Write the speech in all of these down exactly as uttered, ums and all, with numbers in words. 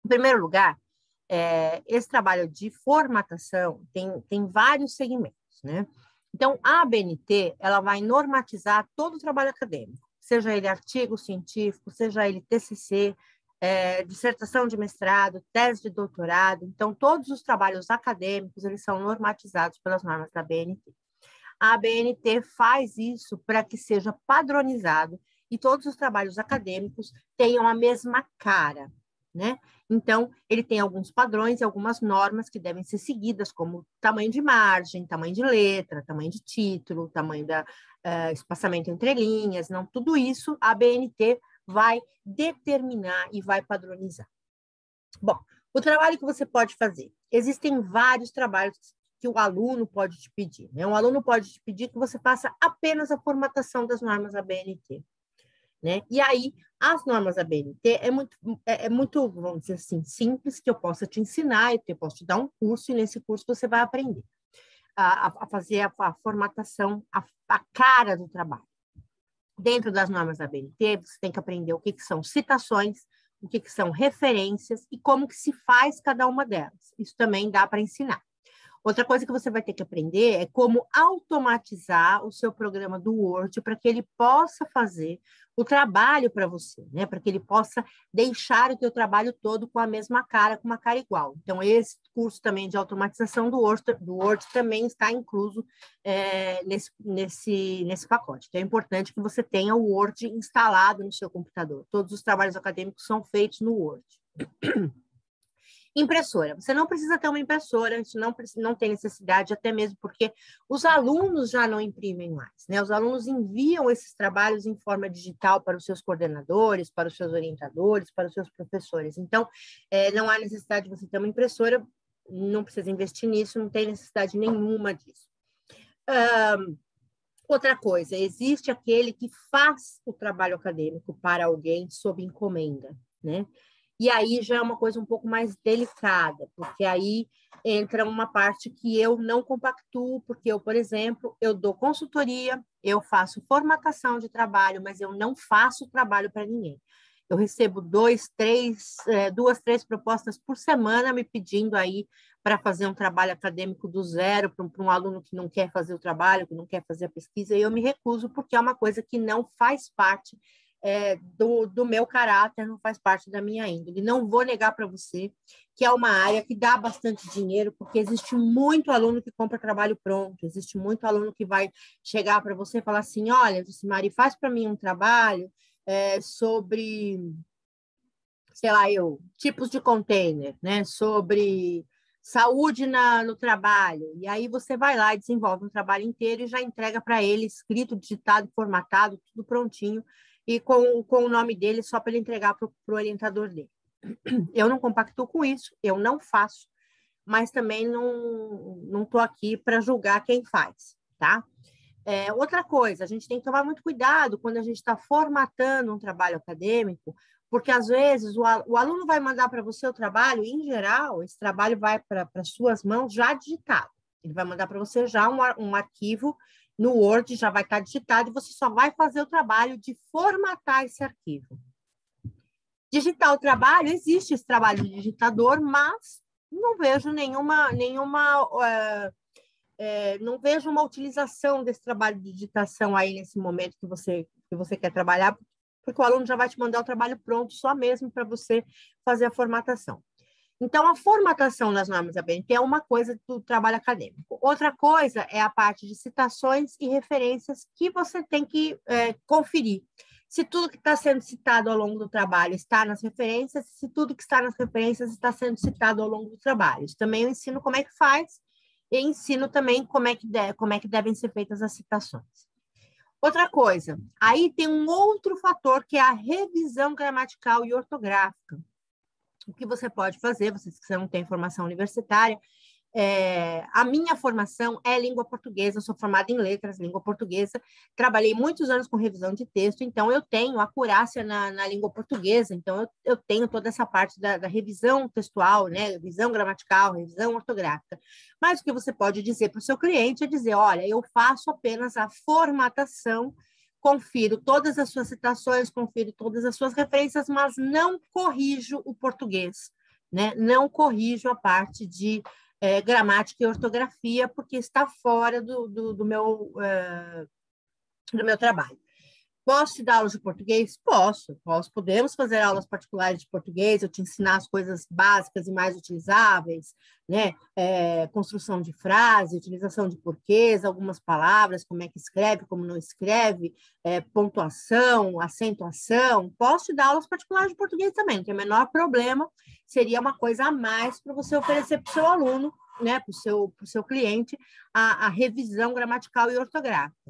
Em primeiro lugar, é, esse trabalho de formatação tem, tem vários segmentos, né? Então, a A B N T, ela vai normatizar todo o trabalho acadêmico, seja ele artigo científico, seja ele T C C, é, dissertação de mestrado, tese de doutorado. Então, todos os trabalhos acadêmicos, eles são normatizados pelas normas da A B N T. A A B N T faz isso para que seja padronizado e todos os trabalhos acadêmicos tenham a mesma cara, né? Então, ele tem alguns padrões e algumas normas que devem ser seguidas, como tamanho de margem, tamanho de letra, tamanho de título, tamanho da uh, espaçamento entre linhas, não, tudo isso a B N T vai determinar e vai padronizar. Bom, o trabalho que você pode fazer. Existem vários trabalhos que o aluno pode te pedir, né? Um aluno pode te pedir que você faça apenas a formatação das normas da B N T. Né? E aí, as normas da B N T é muito, é, é muito, vamos dizer assim, simples, que eu possa te ensinar, eu posso te dar um curso, e nesse curso você vai aprender a, a fazer a, a formatação, a, a cara do trabalho. Dentro das normas da B N T, você tem que aprender o que, que são citações, o que, que são referências e como que se faz cada uma delas. Isso também dá para ensinar. Outra coisa que você vai ter que aprender é como automatizar o seu programa do Word para que ele possa fazer o trabalho para você, né? Para que ele possa deixar o teu trabalho todo com a mesma cara, com uma cara igual. Então, esse curso também de automatização do Word, do Word também está incluso é, nesse, nesse, nesse pacote. Então, é importante que você tenha o Word instalado no seu computador. Todos os trabalhos acadêmicos são feitos no Word. Impressora. Você não precisa ter uma impressora, isso não, não tem necessidade, até mesmo porque os alunos já não imprimem mais, né? Os alunos enviam esses trabalhos em forma digital para os seus coordenadores, para os seus orientadores, para os seus professores. Então, é, não há necessidade de você ter uma impressora, não precisa investir nisso, não tem necessidade nenhuma disso. Um, outra coisa, existe aquele que faz o trabalho acadêmico para alguém sob encomenda, né? E aí já é uma coisa um pouco mais delicada, porque aí entra uma parte que eu não compactuo, porque eu, por exemplo, eu dou consultoria, eu faço formatação de trabalho, mas eu não faço trabalho para ninguém. Eu recebo dois, três, é, duas, três propostas por semana me pedindo aí para fazer um trabalho acadêmico do zero para um, para um aluno que não quer fazer o trabalho, que não quer fazer a pesquisa, e eu me recuso porque é uma coisa que não faz parte É, do, do meu caráter, não faz parte da minha índole. Não vou negar para você que é uma área que dá bastante dinheiro, porque existe muito aluno que compra trabalho pronto, existe muito aluno que vai chegar para você e falar assim, olha, Mari, faz para mim um trabalho é, sobre, sei lá, eu, tipos de container, né? Sobre saúde na, no trabalho. E aí você vai lá e desenvolve um trabalho inteiro e já entrega para ele, escrito, digitado, formatado, tudo prontinho, e com, com o nome dele só para ele entregar para o orientador dele. Eu não compactuo com isso, eu não faço, mas também não estou aqui para julgar quem faz, tá? É, outra coisa, a gente tem que tomar muito cuidado quando a gente está formatando um trabalho acadêmico, porque às vezes o, o aluno vai mandar para você o trabalho, e, em geral, esse trabalho vai para as suas mãos já digitado. Ele vai mandar para você já um, um arquivo no Word, já vai estar digitado, e você só vai fazer o trabalho de formatar esse arquivo. Digitar o trabalho, existe esse trabalho de digitador, mas não vejo nenhuma, nenhuma uh, uh, não vejo uma utilização desse trabalho de digitação aí nesse momento que você, que você quer trabalhar, porque o aluno já vai te mandar o trabalho pronto, só mesmo para você fazer a formatação. Então, a formatação das normas da B N T é uma coisa do trabalho acadêmico. Outra coisa é a parte de citações e referências que você tem que é, conferir. Se tudo que está sendo citado ao longo do trabalho está nas referências, se tudo que está nas referências está sendo citado ao longo do trabalho. Isso também eu ensino como é que faz e ensino também como é que, de, como é que devem ser feitas as citações. Outra coisa, aí tem um outro fator que é a revisão gramatical e ortográfica. O que você pode fazer, você, se você não tem formação universitária, é, a minha formação é língua portuguesa, eu sou formada em letras, língua portuguesa, trabalhei muitos anos com revisão de texto, então eu tenho acurácia na, na língua portuguesa, então eu, eu tenho toda essa parte da, da revisão textual, né, revisão gramatical, revisão ortográfica. Mas o que você pode dizer para o seu cliente é dizer, olha, eu faço apenas a formatação, confiro todas as suas citações, confiro todas as suas referências, mas não corrijo o português. né? Não corrijo a parte de é, gramática e ortografia, porque está fora do, do, do meu, uh, do meu trabalho. Posso te dar aulas de português? Posso, posso. Podemos fazer aulas particulares de português, eu te ensinar as coisas básicas e mais utilizáveis, né? É, construção de frase, utilização de porquês, algumas palavras, como é que escreve, como não escreve, é, pontuação, acentuação. Posso te dar aulas particulares de português também, não tem o menor problema. Seria uma coisa a mais para você oferecer para o seu aluno, né? Para o seu, pro seu cliente, a, a revisão gramatical e ortográfica.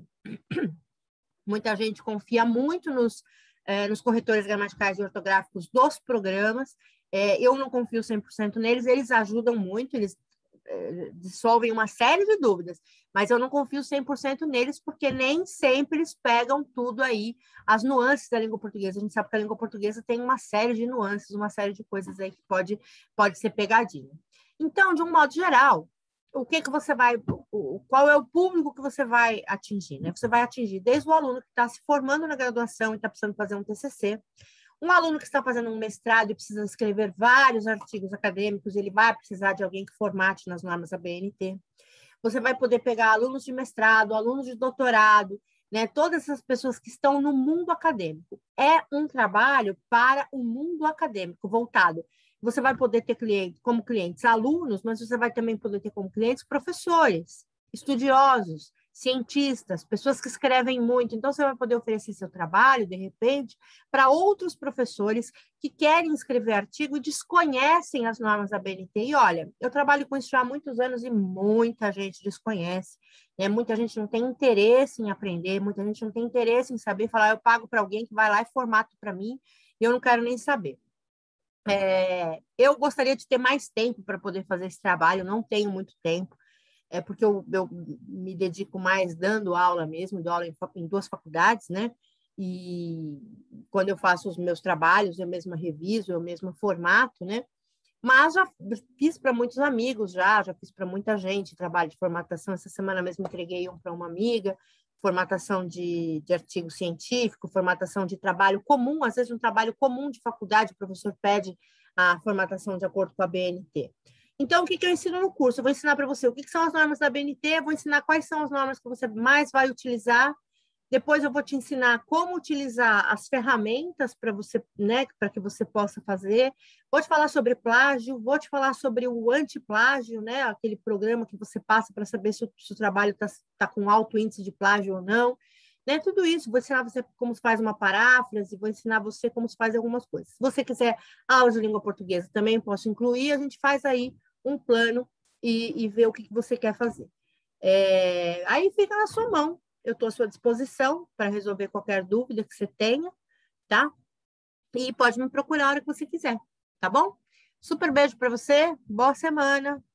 Muita gente confia muito nos, eh, nos corretores gramaticais e ortográficos dos programas. Eh, eu não confio cem por cento neles, eles ajudam muito, eles eh, dissolvem uma série de dúvidas, mas eu não confio cem por cento neles, porque nem sempre eles pegam tudo aí, as nuances da língua portuguesa. A gente sabe que a língua portuguesa tem uma série de nuances, uma série de coisas aí que pode, pode ser pegadinha. Então, de um modo geral, o que que você vai, qual é o público que você vai atingir, né? Você vai atingir desde o aluno que está se formando na graduação e está precisando fazer um T C C, um aluno que está fazendo um mestrado e precisa escrever vários artigos acadêmicos, ele vai precisar de alguém que formate nas normas da B N T. Você vai poder pegar alunos de mestrado, alunos de doutorado, né? Todas essas pessoas que estão no mundo acadêmico. É um trabalho para o mundo acadêmico, voltado. Você vai poder ter cliente, como clientes alunos, mas você vai também poder ter como clientes professores, estudiosos, cientistas, pessoas que escrevem muito. Então, você vai poder oferecer seu trabalho, de repente, para outros professores que querem escrever artigo e desconhecem as normas da B N T. E, olha, eu trabalho com isso já há muitos anos e muita gente desconhece, né? Muita gente não tem interesse em aprender, muita gente não tem interesse em saber falar, eu pago para alguém que vai lá e formata para mim e eu não quero nem saber. É, eu gostaria de ter mais tempo para poder fazer esse trabalho, não tenho muito tempo, é porque eu, eu me dedico mais dando aula mesmo, dou aula em, em duas faculdades, né? E quando eu faço os meus trabalhos, eu mesma reviso, eu mesma formato, né? Mas já fiz para muitos amigos, já, já fiz para muita gente trabalho de formatação. Essa semana mesmo entreguei um para uma amiga, formatação de, de artigo científico, formatação de trabalho comum, às vezes um trabalho comum de faculdade, o professor pede a formatação de acordo com a B N T. Então, o que, que eu ensino no curso? Eu vou ensinar para você o que, que são as normas da B N T, vou ensinar quais são as normas que você mais vai utilizar, depois eu vou te ensinar como utilizar as ferramentas para você, né, para que você possa fazer. Vou te falar sobre plágio, vou te falar sobre o antiplágio, né, aquele programa que você passa para saber se o, se o trabalho está tá com alto índice de plágio ou não. Né, tudo isso, vou ensinar você como se faz uma paráfrase, vou ensinar você como se faz algumas coisas. Se você quiser aulas de língua portuguesa, também posso incluir, a gente faz aí um plano e, e vê o que, que você quer fazer. É, aí fica na sua mão. Eu estou à sua disposição para resolver qualquer dúvida que você tenha, tá? E pode me procurar a hora que você quiser, tá bom? Super beijo para você, boa semana.